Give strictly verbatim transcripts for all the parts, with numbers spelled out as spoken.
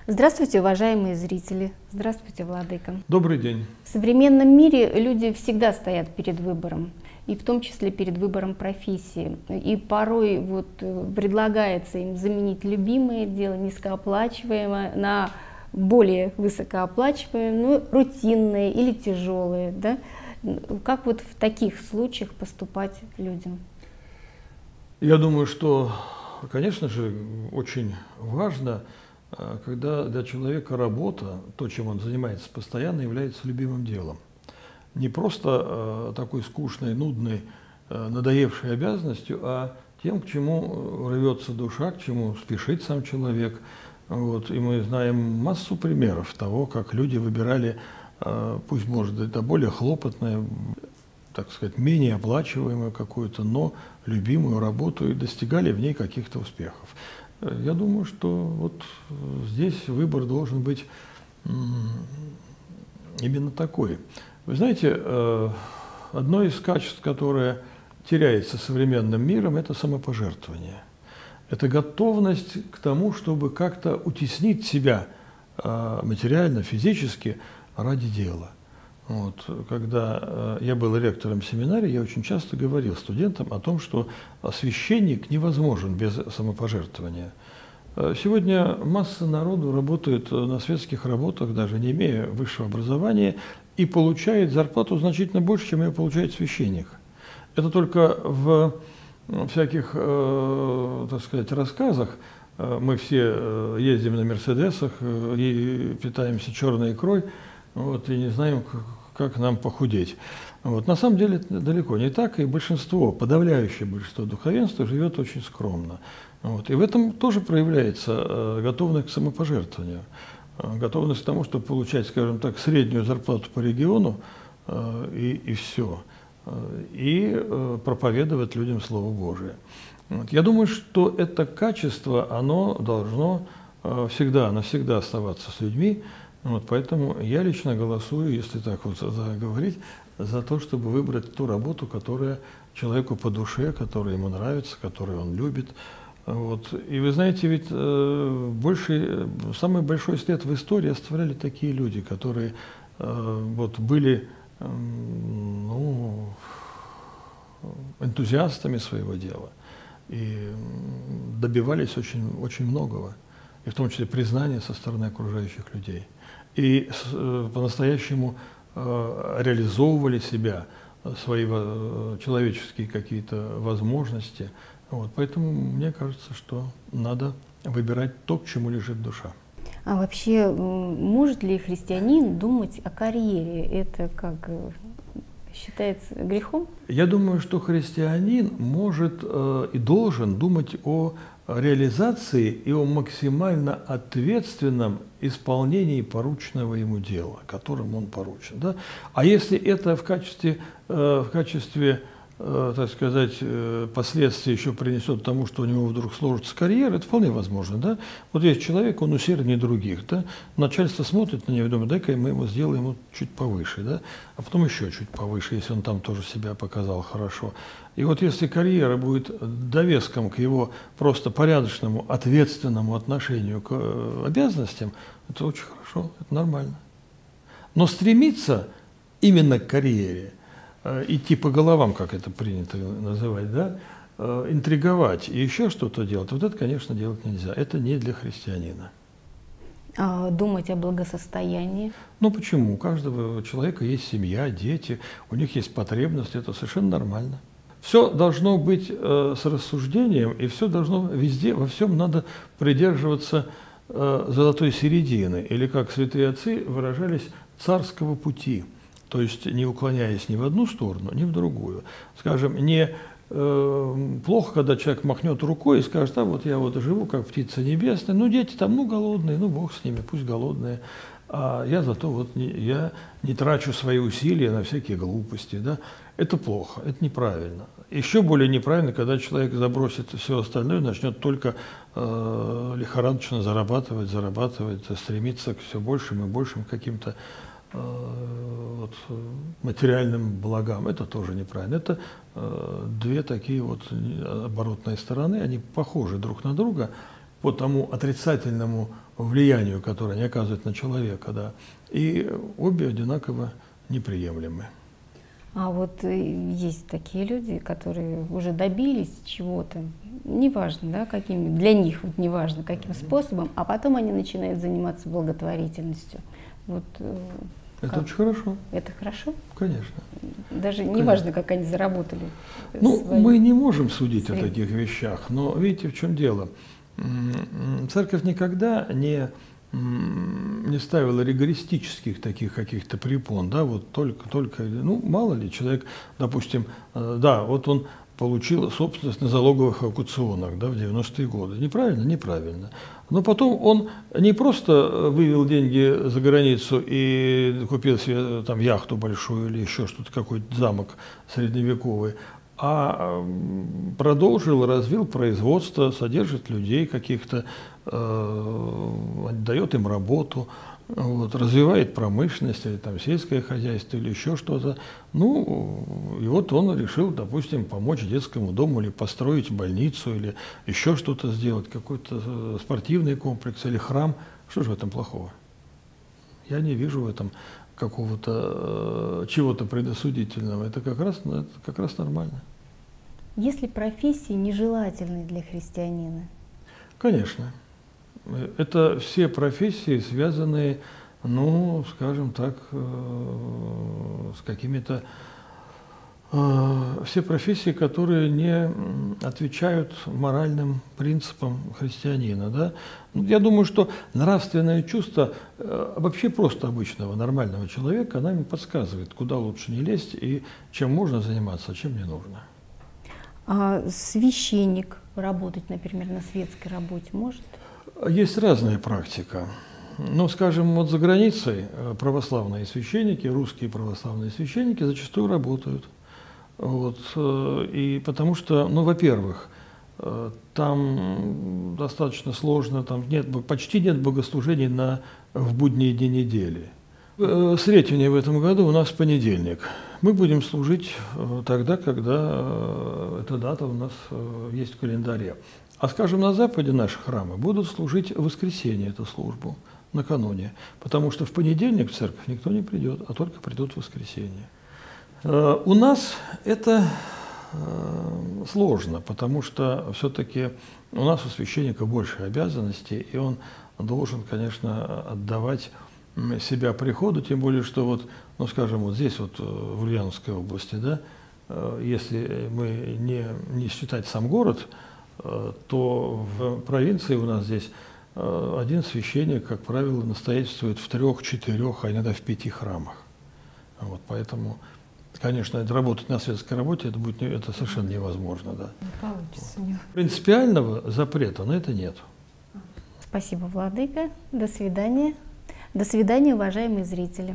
Здравствуйте, уважаемые зрители. Здравствуйте, Владыка. Добрый день. В современном мире люди всегда стоят перед выбором, и в том числе перед выбором профессии. И порой вот предлагается им заменить любимое дело, низкооплачиваемое, на более высокооплачиваемое, ну, рутинное или тяжелое. Да? Как вот в таких случаях поступать людям? Я думаю, что, конечно же, очень важно, когда для человека работа, то, чем он занимается постоянно, является любимым делом. Не просто э, такой скучной, нудной, э, надоевшей обязанностью, а тем, к чему рвется душа, к чему спешит сам человек. Вот. И мы знаем массу примеров того, как люди выбирали, э, пусть, может, это более хлопотное, так сказать, менее оплачиваемую какую-то, но любимую работу и достигали в ней каких-то успехов. Я думаю, что вот здесь выбор должен быть именно такой. Вы знаете, одно из качеств, которое теряется современным миром, это самопожертвование. Это готовность к тому, чтобы как-то утеснить себя материально, физически ради дела. Вот. Когда я был ректором семинарии, я очень часто говорил студентам о том, что священник невозможен без самопожертвования. Сегодня масса народу работает на светских работах, даже не имея высшего образования, и получает зарплату значительно больше, чем ее получает священник. Это только в всяких, так сказать, рассказах. Мы все ездим на мерседесах и питаемся черной икрой. Вот, и не знаем, как нам похудеть. Вот. На самом деле это далеко не так, и большинство, подавляющее большинство духовенства живет очень скромно. Вот. И в этом тоже проявляется э, готовность к самопожертвованию, э, готовность к тому, чтобы получать, скажем так, среднюю зарплату по региону, э, и, и все, э, и э, проповедовать людям Слово Божие. Вот. Я думаю, что это качество, оно должно э, всегда, навсегда оставаться с людьми. Вот, поэтому я лично голосую, если так вот заговорить, за то, чтобы выбрать ту работу, которая человеку по душе, которая ему нравится, которую он любит. Вот. И вы знаете, ведь э, больше, самый большой след в истории оставляли такие люди, которые э, вот, были э, ну, энтузиастами своего дела и добивались очень, очень многого, и в том числе признания со стороны окружающих людей. И э, по-настоящему э, реализовывали себя, свои э, человеческие какие-то возможности. Вот. Поэтому мне кажется, что надо выбирать то, к чему лежит душа. А вообще, может ли христианин думать о карьере? Это как считается грехом? Я думаю, что христианин может э, и должен думать о реализации и о максимально ответственном исполнении порученного ему дела, которым он поручен. Да? А если это в качестве, э, в качестве э, так сказать, э, последствий еще принесет тому, что у него вдруг сложится карьера, это вполне возможно. Да? Вот есть человек, он усерднее других. Да? Начальство смотрит на него и думает, дай-ка мы ему сделаем ему чуть повыше, да? А потом еще чуть повыше, если он там тоже себя показал хорошо. И вот если карьера будет довеском к его просто порядочному, ответственному отношению к обязанностям, это очень хорошо, это нормально. Но стремиться именно к карьере, идти по головам, как это принято называть, да, интриговать и еще что-то делать, вот это, конечно, делать нельзя. Это не для христианина. А думать о благосостоянии? Ну почему? У каждого человека есть семья, дети, у них есть потребности, это совершенно нормально. Все должно быть э, с рассуждением, и все должно везде, во всем надо придерживаться э, золотой середины, или, как святые отцы выражались, царского пути, то есть не уклоняясь ни в одну сторону, ни в другую. Скажем, не э, плохо, когда человек махнет рукой и скажет, а вот я вот живу, как птица небесная, ну дети там, ну голодные, ну Бог с ними, пусть голодные. А я зато вот не, я не трачу свои усилия на всякие глупости. Да? Это плохо, это неправильно. Еще более неправильно, когда человек забросит все остальное, начнет только э, лихорадочно зарабатывать, зарабатывать, стремиться к все большим и большим каким-то э, вот, материальным благам. Это тоже неправильно. Это э, две такие вот оборотные стороны, они похожи друг на друга. по тому отрицательному влиянию, которое они оказывают на человека, да, и обе одинаково неприемлемы. А вот есть такие люди, которые уже добились чего-то, неважно, да, каким, для них вот неважно каким способом, а потом они начинают заниматься благотворительностью. Вот, это как? очень хорошо. Это хорошо? Конечно. Даже неважно, как они заработали. Ну, свои мы не можем судить средства. о таких вещах, но видите, в чем дело. Церковь никогда не, не ставила ригористических таких каких-то препон, да, вот только, только, ну, мало ли, человек, допустим, да, вот он получил собственность на залоговых аукционах, да, в девяностые годы. Неправильно? Неправильно. Но потом он не просто вывел деньги за границу и купил себе там яхту большую или еще что-то, какой-то замок средневековый, а продолжил, развил производство, содержит людей каких-то, э, дает им работу, вот, развивает промышленность, или там сельское хозяйство, или еще что-то. Ну, и вот он решил, допустим, помочь детскому дому, или построить больницу, или еще что-то сделать, какой-то спортивный комплекс, или храм. Что же в этом плохого? Я не вижу в этом какого-то чего-то предосудительного. Это как раз, это как раз нормально. Есть ли профессии нежелательные для христианина? Конечно. Это все профессии, связанные, ну, скажем так, с какими-то... Все профессии, которые не отвечают моральным принципам христианина. Да? Я думаю, что нравственное чувство вообще просто обычного, нормального человека, она ему подсказывает, куда лучше не лезть и чем можно заниматься, а чем не нужно. А священник работать, например, на светской работе может? Есть разная практика. Ну, скажем, вот за границей православные священники, русские православные священники зачастую работают. Вот, и потому что, ну, во-первых, там достаточно сложно, там нет, почти нет богослужений на, в будние дни недели. Сретение в этом году у нас понедельник. Мы будем служить тогда, когда эта дата у нас есть в календаре. А, скажем, на Западе наши храмы будут служить в воскресенье эту службу, накануне, потому что в понедельник в церковь никто не придет, а только придут в воскресенье. У нас это сложно, потому что все-таки у нас у священника больше обязанностей, и он должен, конечно, отдавать себя приходу, тем более, что вот, ну, скажем, вот здесь вот в Ульяновской области, да, если мы не, не считать сам город, то в провинции у нас здесь один священник, как правило, настоятельствует в трех, четырех, а иногда в пяти храмах. Вот, поэтому, конечно, работать на светской работе это будет это совершенно невозможно, да. Не получится. Вот. Принципиального запрета на это нет. Спасибо, владыка. До свидания. До свидания, уважаемые зрители.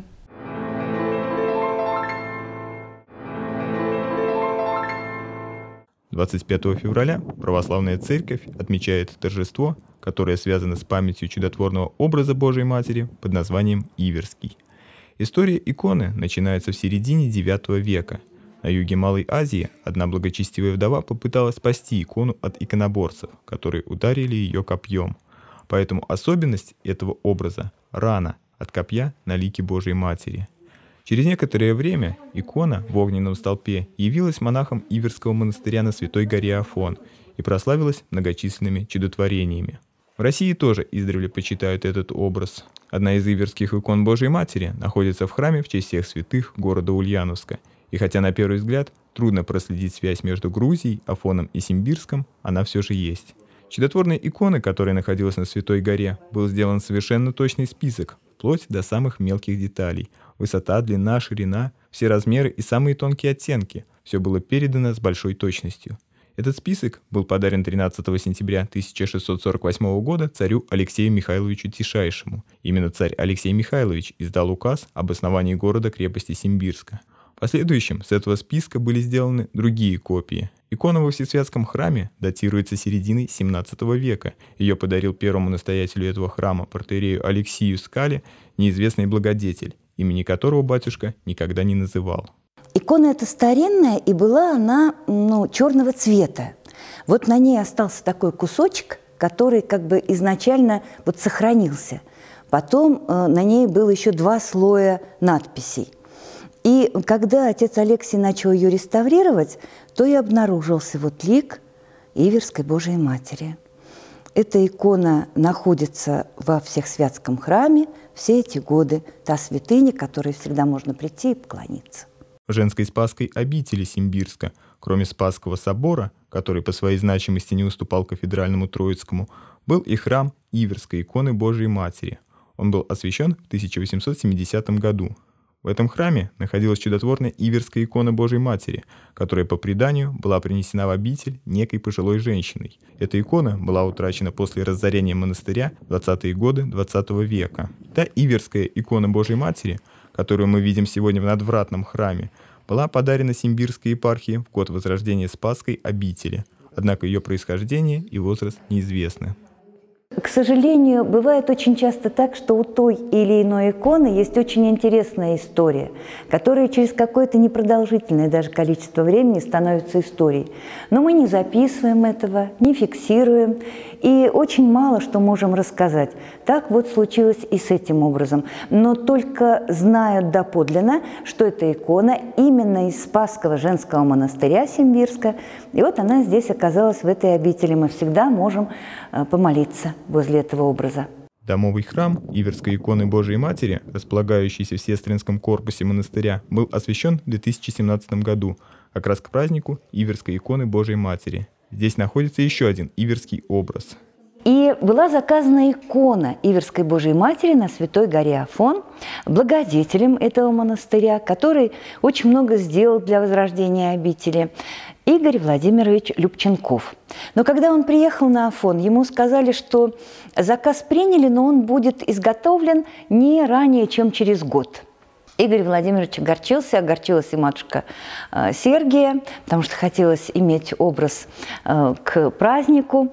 двадцать пятого февраля Православная Церковь отмечает торжество, которое связано с памятью чудотворного образа Божией Матери под названием Иверский. История иконы начинается в середине девятого века. На юге Малой Азии одна благочестивая вдова попыталась спасти икону от иконоборцев, которые ударили ее копьем. Поэтому особенность этого образа – рана от копья на лике Божией Матери. Через некоторое время икона в огненном столпе явилась монахом Иверского монастыря на Святой горе Афон и прославилась многочисленными чудотворениями. В России тоже издревле почитают этот образ. Одна из иверских икон Божией Матери находится в храме в честь всех святых города Ульяновска. И хотя на первый взгляд трудно проследить связь между Грузией, Афоном и Симбирском, она все же есть. Чудотворной иконы, которая находилась на Святой горе, был сделан совершенно точный список, вплоть до самых мелких деталей. Высота, длина, ширина, все размеры и самые тонкие оттенки. Все было передано с большой точностью. Этот список был подарен тринадцатого сентября тысяча шестьсот сорок восьмого года царю Алексею Михайловичу Тишайшему. Именно царь Алексей Михайлович издал указ об основании города-крепости Симбирска. В последующем с этого списка были сделаны другие копии. Икона во Всесвятском храме датируется серединой семнадцатого века. Ее подарил первому настоятелю этого храма, протоиерею Алексию Скале, неизвестный благодетель, имени которого батюшка никогда не называл. Икона эта старинная, и была она, ну, черного цвета. Вот на ней остался такой кусочек который как бы изначально вот сохранился. Потом э, на ней было еще два слоя надписей. И когда отец Алексий начал ее реставрировать, то и обнаружился вот лик Иверской Божией Матери. Эта икона находится во Всесвятском храме все эти годы. Та святыня, к которой всегда можно прийти и поклониться. В женской Спасской обители Симбирска, кроме Спасского собора, который по своей значимости не уступал кафедральному Троицкому, был и храм Иверской иконы Божией Матери. Он был освящен в тысяча восемьсот семидесятом году. В этом храме находилась чудотворная Иверская икона Божией Матери, которая по преданию была принесена в обитель некой пожилой женщиной. Эта икона была утрачена после разорения монастыря в двадцатые годы двадцатого века. Та Иверская икона Божией Матери, которую мы видим сегодня в надвратном храме, была подарена Симбирской епархии в год возрождения Спасской обители. Однако ее происхождение и возраст неизвестны. К сожалению, бывает очень часто так, что у той или иной иконы есть очень интересная история, которая через какое-то непродолжительное даже количество времени становится историей. Но мы не записываем этого, не фиксируем, и очень мало что можем рассказать. Так вот случилось и с этим образом. Но только знают доподлинно, что эта икона именно из Спасского женского монастыря Симбирска, и вот она здесь оказалась в этой обители. Мы всегда можем помолиться возле этого образа. Домовый храм Иверской иконы Божией Матери, располагающийся в сестринском корпусе монастыря, был освящен в две тысячи семнадцатом году, как раз к празднику Иверской иконы Божией Матери. Здесь находится еще один иверский образ. И была заказана икона Иверской Божией Матери на Святой горе Афон благодетелем этого монастыря, который очень много сделал для возрождения обители, Игорь Владимирович Любченков. Но когда он приехал на Афон, ему сказали, что заказ приняли, но он будет изготовлен не ранее, чем через год. Игорь Владимирович огорчился, огорчилась и матушка э, Сергия, потому что хотелось иметь образ э, к празднику.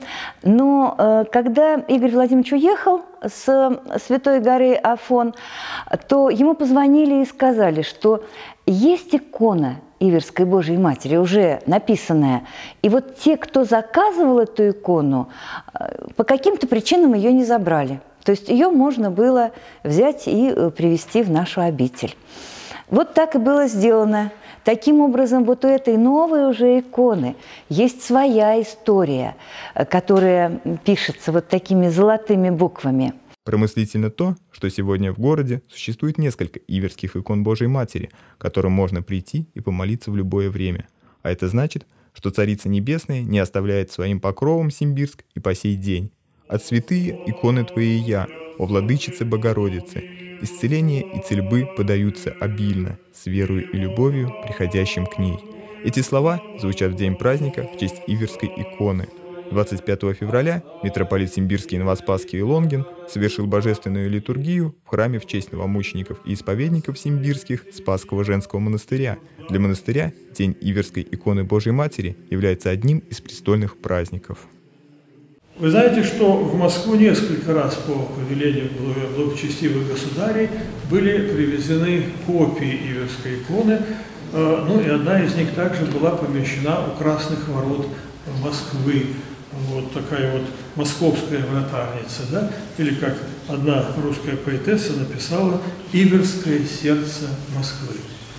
Но э, когда Игорь Владимирович уехал с Святой горы Афон, то ему позвонили и сказали, что есть икона Иверской Божией Матери, уже написанная. И вот те, кто заказывал эту икону, э, по каким-то причинам ее не забрали. То есть ее можно было взять и привезти в нашу обитель. Вот так и было сделано. Таким образом, вот у этой новой уже иконы есть своя история, которая пишется вот такими золотыми буквами. Промыслительно то, что сегодня в городе существует несколько иверских икон Божией Матери, к которым можно прийти и помолиться в любое время. А это значит, что Царица Небесная не оставляет своим покровом Симбирск и по сей день. От святые иконы Твои я, о Владычице Богородице, исцеление и цельбы подаются обильно, с верою и любовью, приходящим к ней. Эти слова звучат в день праздника в честь Иверской иконы. двадцать пятого февраля митрополит Симбирский, Новоспасский и Лонгин совершил божественную литургию в храме в честь новомучеников и исповедников Симбирских Спасского женского монастыря. Для монастыря День Иверской иконы Божией Матери является одним из престольных праздников. Вы знаете, что в Москву несколько раз по повелению благочестивых государей были привезены копии Иверской иконы, ну и одна из них также была помещена у Красных ворот Москвы. Вот такая вот московская вратарница, да? Или как одна русская поэтесса написала «Иверское сердце Москвы».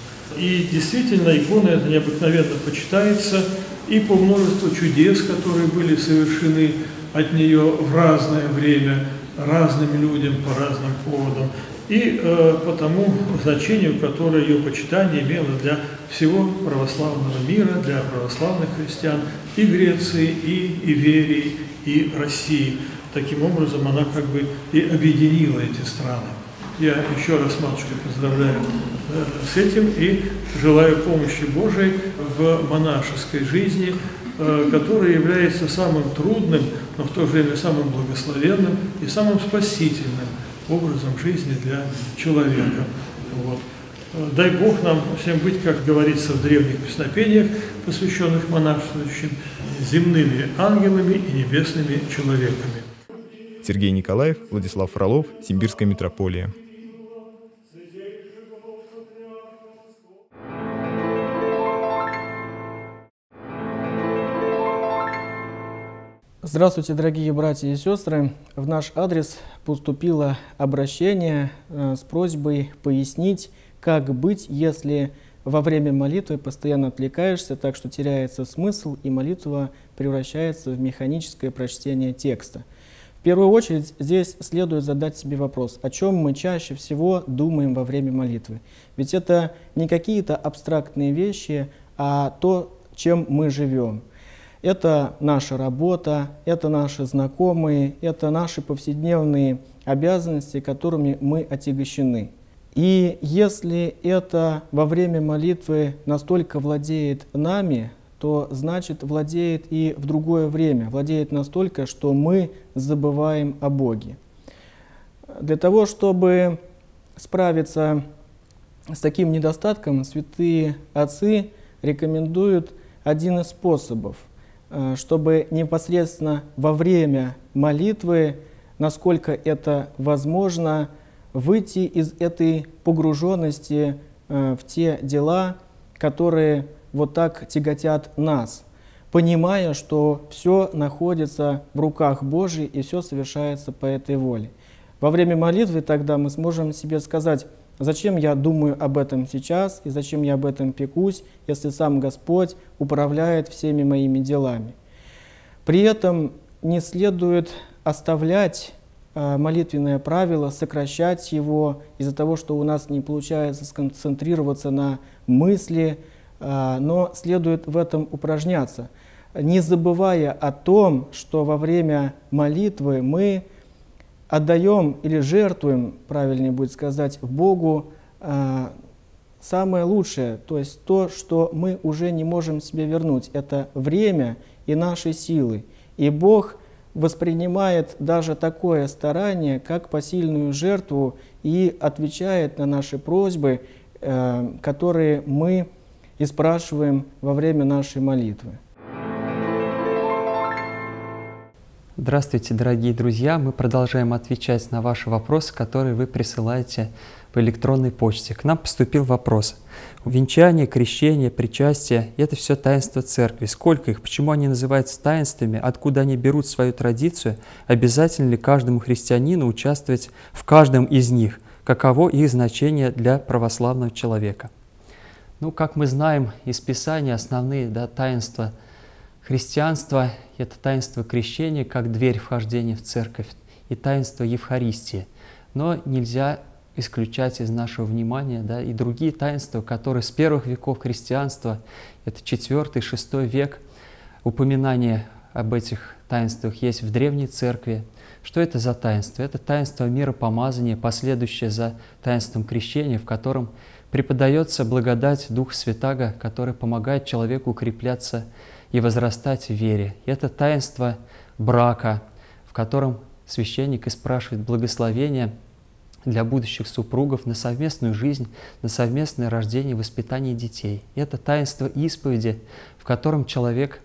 И действительно, икона эта необыкновенно почитается и по множеству чудес, которые были совершены от нее в разное время, разным людям по разным поводам, и э, по тому значению, которое ее почитание имело для всего православного мира, для православных христиан и Греции, и Иверии, и России. Таким образом, она как бы и объединила эти страны. Я еще раз, матушка, поздравляю э, с этим и желаю помощи Божией в монашеской жизни, э, которая является самым трудным, но в то же время самым благословенным и самым спасительным образом жизни для человека. Вот. Дай Бог нам всем быть, как говорится в древних песнопениях, посвященных монашествующим, земными ангелами и небесными человеками. Сергей Николаев, Владислав Фролов, Симбирская митрополия. Здравствуйте, дорогие братья и сестры. В наш адрес поступило обращение э, с просьбой пояснить, как быть, если во время молитвы постоянно отвлекаешься, так что теряется смысл, и молитва превращается в механическое прочтение текста. В первую очередь здесь следует задать себе вопрос, о чем мы чаще всего думаем во время молитвы. Ведь это не какие-то абстрактные вещи, а то, чем мы живем. Это наша работа, это наши знакомые, это наши повседневные обязанности, которыми мы отягощены. И если это во время молитвы настолько владеет нами, то значит владеет и в другое время, владеет настолько, что мы забываем о Боге. Для того, чтобы справиться с таким недостатком, святые отцы рекомендуют один из способов, чтобы непосредственно во время молитвы, насколько это возможно, выйти из этой погруженности в те дела, которые вот так тяготят нас, понимая, что все находится в руках Божьих и все совершается по этой воле. Во время молитвы тогда мы сможем себе сказать, зачем я думаю об этом сейчас и зачем я об этом пекусь, если сам Господь управляет всеми моими делами. При этом не следует оставлять э, молитвенное правило, сокращать его из-за того, что у нас не получается сконцентрироваться на мысли, э, но следует в этом упражняться, не забывая о том, что во время молитвы мы отдаем или жертвуем, правильнее будет сказать, Богу э, самое лучшее, то есть то, что мы уже не можем себе вернуть. Это время и наши силы. И Бог воспринимает даже такое старание, как посильную жертву, и отвечает на наши просьбы, э, которые мы и спрашиваем во время нашей молитвы. Здравствуйте, дорогие друзья! Мы продолжаем отвечать на ваши вопросы, которые вы присылаете по электронной почте. К нам поступил вопрос. Венчание, крещение, причастие – это все таинства церкви. Сколько их? Почему они называются таинствами? Откуда они берут свою традицию? Обязательно ли каждому христианину участвовать в каждом из них? Каково их значение для православного человека? Ну, как мы знаем из Писания, основные да, таинства христианства – это таинство крещения, как дверь вхождения в церковь, и таинство Евхаристии. Но нельзя исключать из нашего внимания да, и другие таинства, которые с первых веков христианства, это четвёртый, шестой век, упоминания об этих таинствах есть в Древней Церкви. Что это за таинство? Это таинство миропомазания, последующее за таинством крещения, в котором преподается благодать Духа Святаго, который помогает человеку укрепляться и возрастать в вере. Это таинство брака, в котором священник и спрашивает благословения для будущих супругов на совместную жизнь, на совместное рождение и воспитание детей. Это таинство исповеди, в котором человек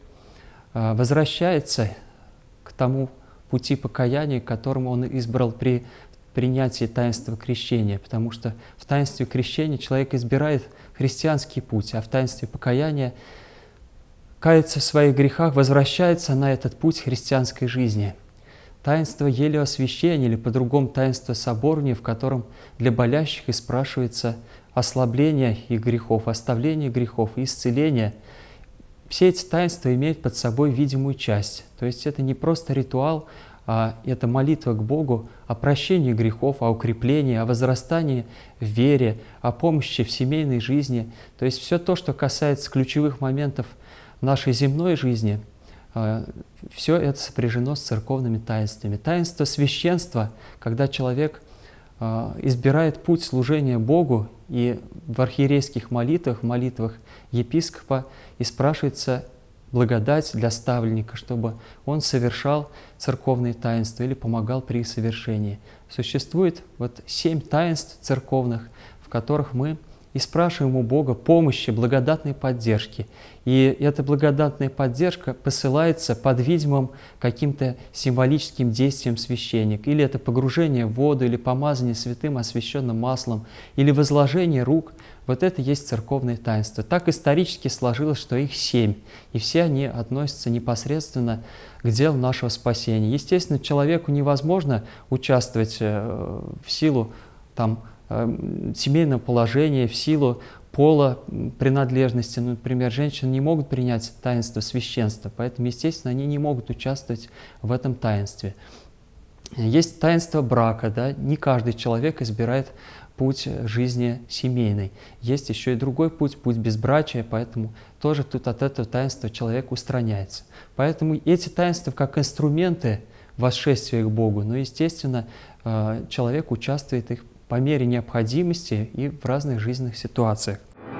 возвращается к тому пути покаяния, которому он избрал при принятии таинства крещения, потому что в таинстве крещения человек избирает христианский путь, а в таинстве покаяния кается в своих грехах, возвращается на этот путь христианской жизни. Таинство елеосвящения, или по-другому таинство соборния, в котором для болящих и спрашивается ослабление их грехов, оставление грехов и исцеление. Все эти таинства имеют под собой видимую часть. То есть это не просто ритуал, а это молитва к Богу о прощении грехов, о укреплении, о возрастании в вере, о помощи в семейной жизни. То есть все то, что касается ключевых моментов нашей земной жизни, все это сопряжено с церковными таинствами. Таинство священства, когда человек избирает путь служения Богу, и в архиерейских молитвах, в молитвах епископа, и спрашивается благодать для ставленника, чтобы он совершал церковные таинства или помогал при их совершении. Существует вот семь таинств церковных, в которых мы и спрашиваем у Бога помощи, благодатной поддержки. И эта благодатная поддержка посылается под видимым каким-то символическим действием священника. Или это погружение в воду, или помазание святым освященным маслом, или возложение рук Вот это и есть церковные таинства. Так исторически сложилось, что их семь, и все они относятся непосредственно к делу нашего спасения. Естественно, человеку невозможно участвовать в силу там, семейного положения, в силу пола принадлежности. Ну, например, женщины не могут принять таинство священства, поэтому, естественно, они не могут участвовать в этом таинстве. Есть таинство брака, да? Не каждый человек избирает путь жизни семейной. Есть еще и другой путь, путь безбрачия, поэтому тоже тут от этого таинства человек устраняется. Поэтому эти таинства как инструменты восшествия к Богу, но, естественно, человек участвует в их по мере необходимости и в разных жизненных ситуациях.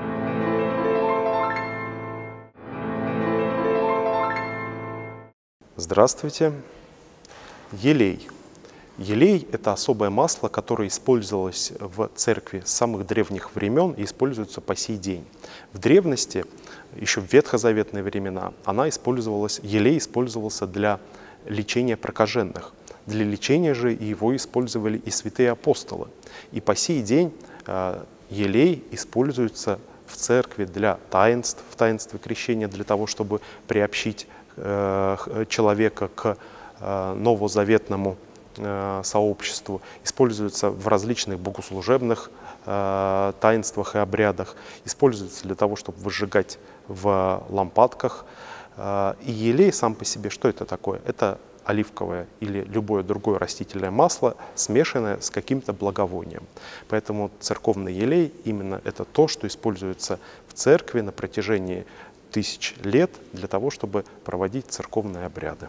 Здравствуйте. Елей. Елей – это особое масло, которое использовалось в церкви с самых древних времен и используется по сей день. В древности, еще в ветхозаветные времена, она использовалась, елей использовался для лечения прокаженных. Для лечения же его использовали и святые апостолы. И по сей день э, елей используется в церкви для таинств, в таинстве крещения, для того, чтобы приобщить э, человека к э, новозаветному сообществу, используется в различных богослужебных э, таинствах и обрядах, используется для того, чтобы выжигать в лампадках. Э, и елей сам по себе, что это такое? Это оливковое или любое другое растительное масло, смешанное с каким-то благовонием. Поэтому церковный елей именно это то, что используется в церкви на протяжении тысяч лет для того, чтобы проводить церковные обряды.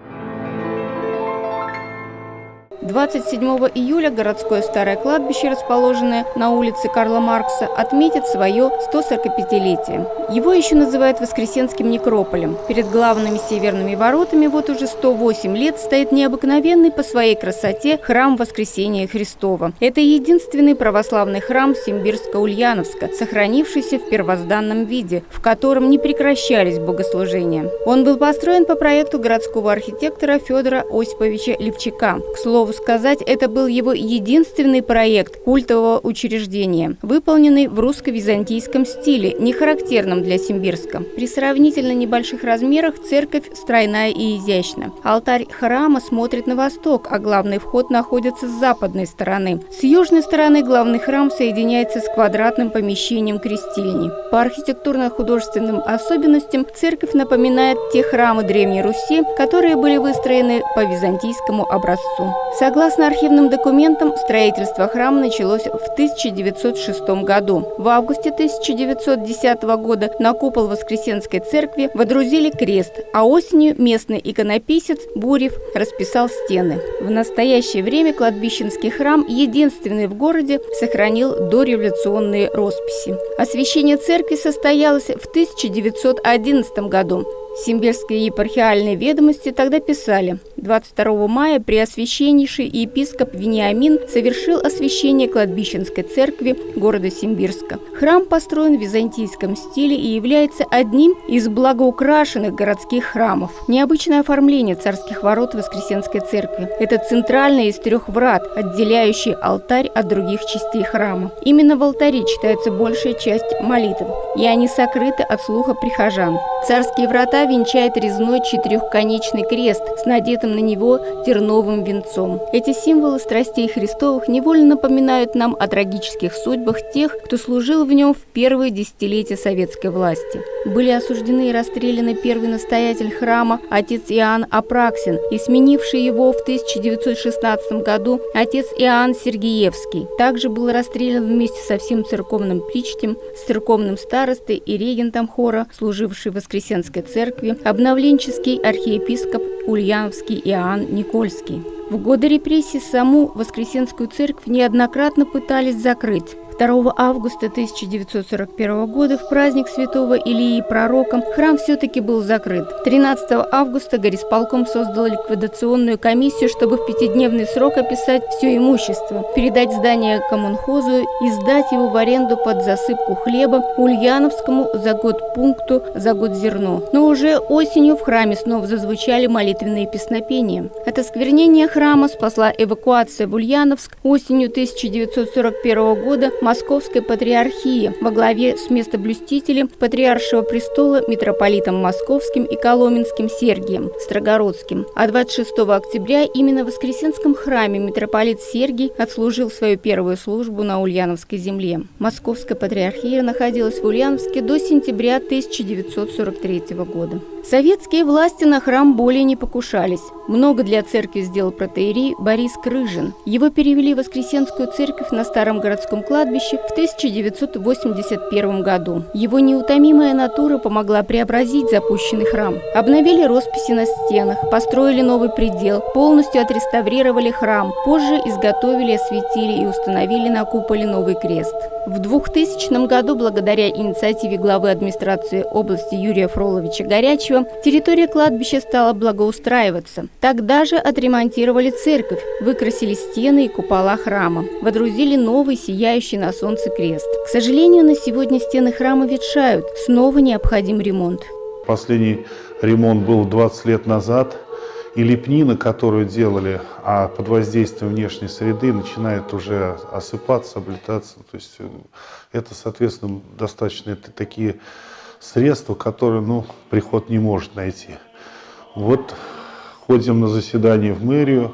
двадцать седьмого июля городское старое кладбище, расположенное на улице Карла Маркса, отметит свое сто сорокапятилетие. Его еще называют Воскресенским некрополем. Перед главными северными воротами вот уже сто восемь лет стоит необыкновенный по своей красоте храм Воскресения Христова. Это единственный православный храм Симбирско-Ульяновска, сохранившийся в первозданном виде, в котором не прекращались богослужения. Он был построен по проекту городского архитектора Федора Осиповича Левчака. К слову сказать, это был его единственный проект культового учреждения, выполненный в русско-византийском стиле, не характерном для Симбирска. При сравнительно небольших размерах церковь стройная и изящна. Алтарь храма смотрит на восток, а главный вход находится с западной стороны. С южной стороны главный храм соединяется с квадратным помещением крестильни. По архитектурно-художественным особенностям церковь напоминает те храмы Древней Руси, которые были выстроены по византийскому образцу. Согласно архивным документам, строительство храма началось в тысяча девятьсот шестом году. В августе тысяча девятьсот десятого года на купол Воскресенской церкви водрузили крест, а осенью местный иконописец Бурев расписал стены. В настоящее время кладбищенский храм, единственный в городе, сохранил дореволюционные росписи. Освящение церкви состоялось в тысяча девятьсот одиннадцатом году. Симбирские епархиальные ведомости тогда писали: двадцать второго мая преосвященнейший епископ Вениамин совершил освящение кладбищенской церкви города Симбирска. Храм построен в византийском стиле и является одним из благоукрашенных городских храмов. Необычное оформление царских ворот Воскресенской церкви. Это центральный из трех врат, отделяющий алтарь от других частей храма. Именно в алтаре читается большая часть молитв, и они сокрыты от слуха прихожан. Царские врата венчает резной четырехконечный крест с надетым на него терновым венцом. Эти символы страстей Христовых невольно напоминают нам о трагических судьбах тех, кто служил в нем в первые десятилетия советской власти. Были осуждены и расстреляны первый настоятель храма отец Иоанн Апраксин и сменивший его в тысяча девятьсот шестнадцатом году отец Иоанн Сергиевский. Также был расстрелян вместе со всем церковным причтем, с церковным старостой и регентом хора, служивший в Воскресенской церкви, обновленческий архиепископ Ульяновский Иоанн Никольский. В годы репрессий саму Воскресенскую церковь неоднократно пытались закрыть. второго августа тысяча девятьсот сорок первого года в праздник святого Илии Пророка храм все-таки был закрыт. тринадцатого августа горисполком создал ликвидационную комиссию, чтобы в пятидневный срок описать все имущество, передать здание коммунхозу и сдать его в аренду под засыпку хлеба Ульяновскому за год пункту за год зерно. Но уже осенью в храме снова зазвучали молитвенные песнопения. От осквернения храма спасла эвакуация в Ульяновск. Осенью тысяча девятьсот сорок первого года Московской патриархии во главе с местоблюстителем патриаршего престола митрополитом Московским и Коломенским Сергием Строгородским. А двадцать шестого октября именно в Воскресенском храме митрополит Сергий отслужил свою первую службу на Ульяновской земле. Московская патриархия находилась в Ульяновске до сентября тысяча девятьсот сорок третьего года. Советские власти на храм более не покушались. Много для церкви сделал протоиерей Борис Крыжин. Его перевели в Воскресенскую церковь на Старом городском кладбище в тысяча девятьсот восемьдесят первом году. Его неутомимая натура помогла преобразить запущенный храм. Обновили росписи на стенах, построили новый предел, полностью отреставрировали храм. Позже изготовили, осветили и установили на куполе новый крест. В двухтысячном году, благодаря инициативе главы администрации области Юрия Фроловича Горячего, территория кладбища стала благоустраиваться. Тогда же отремонтировали церковь, выкрасили стены и купола храма, водрузили новый сияющий на солнце крест. К сожалению, на сегодня стены храма ветшают, снова необходим ремонт. Последний ремонт был двадцать лет назад, и лепнина, которую делали, а под воздействием внешней среды начинает уже осыпаться, облетаться. То есть это, соответственно, достаточно такие средства, которые, ну, приход не может найти. Вот ходим на заседание в мэрию,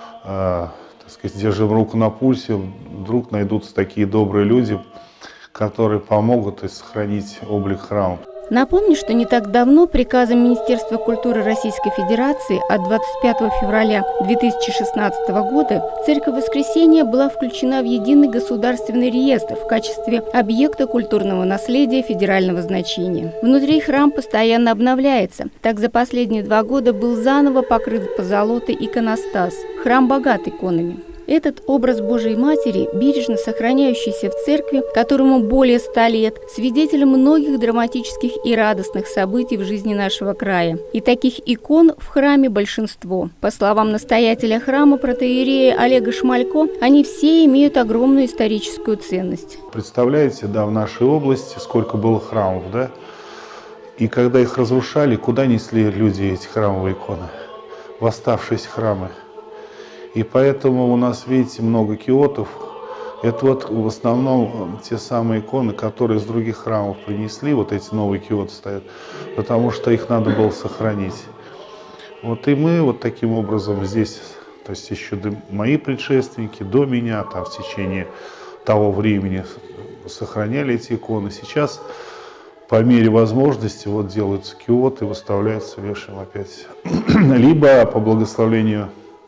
э, так сказать, держим руку на пульсе, вдруг найдутся такие добрые люди, которые помогут и сохранить облик храма. Напомню, что не так давно приказом Министерства культуры Российской Федерации от двадцать пятого февраля две тысячи шестнадцатого года Церковь Воскресения была включена в единый государственный реестр в качестве объекта культурного наследия федерального значения. Внутри храм постоянно обновляется. Так, за последние два года был заново покрыт позолотой иконостас. Храм богат иконами. Этот образ Божией Матери, бережно сохраняющийся в церкви, которому более ста лет, свидетель многих драматических и радостных событий в жизни нашего края. И таких икон в храме большинство. По словам настоятеля храма протоиерея Олега Шмалько, они все имеют огромную историческую ценность. Представляете, да, в нашей области сколько было храмов, да? И когда их разрушали, куда несли люди эти храмовые иконы? В оставшиеся храмы. И поэтому у нас, видите, много киотов. Это вот в основном те самые иконы, которые из других храмов принесли. Вот эти новые киоты стоят, потому что их надо было сохранить. Вот и мы вот таким образом здесь, то есть еще мои предшественники, до меня, там в течение того времени сохраняли эти иконы. Сейчас по мере возможности вот делаются киоты, выставляются, вешаем опять. Либо по благословению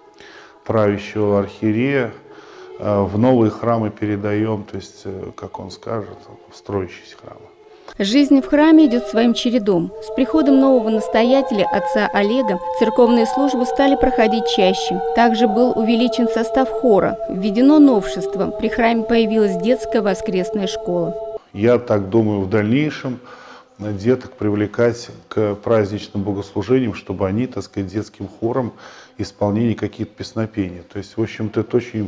правящего архиерея в новые храмы передаем, то есть, как он скажет, в строящиеся храмы. Жизнь в храме идет своим чередом. С приходом нового настоятеля, отца Олега, церковные службы стали проходить чаще. Также был увеличен состав хора, введено новшество. При храме появилась детская воскресная школа. Я так думаю, в дальнейшем деток привлекать к праздничным богослужениям, чтобы они, так сказать, детским хором исполнили какие-то песнопения. То есть, в общем-то, это очень,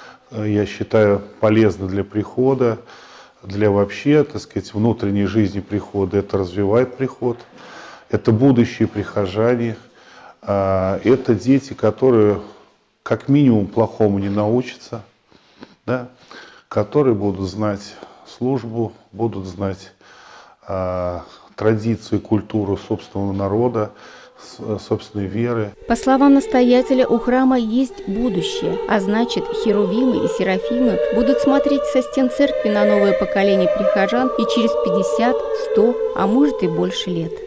я считаю, полезно для прихода, для вообще, так сказать, внутренней жизни прихода. Это развивает приход, это будущие прихожане, это дети, которые как минимум плохому не научатся, да, которые будут знать службу, будут знать традицию и культуру собственного народа, собственной веры. По словам настоятеля, у храма есть будущее, а значит, херувимы и серафимы будут смотреть со стен церкви на новое поколение прихожан и через пятьдесят, сто, а может и больше лет.